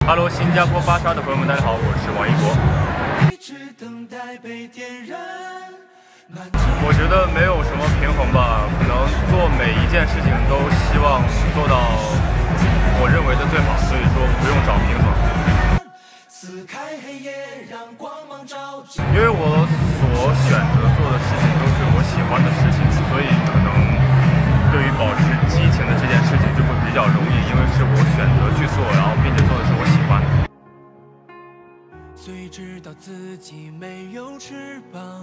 Hello， 新加坡巴沙的朋友们，大家好，我是王一博。我觉得没有什么平衡吧，可能做每一件事情都希望做到我认为的最好，所以说不用找平衡。因为我所选择做的事情都是我喜欢的事情，所以可能对于保持激情的这件事情就会比较容易，因为是我选择去做，然后并且做的是我喜欢的。虽知道自己没有翅膀。